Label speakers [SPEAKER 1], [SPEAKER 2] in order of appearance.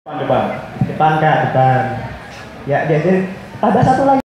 [SPEAKER 1] Depan, depan.
[SPEAKER 2] Depan kak, depan. Ya, jadi ada satu lagi.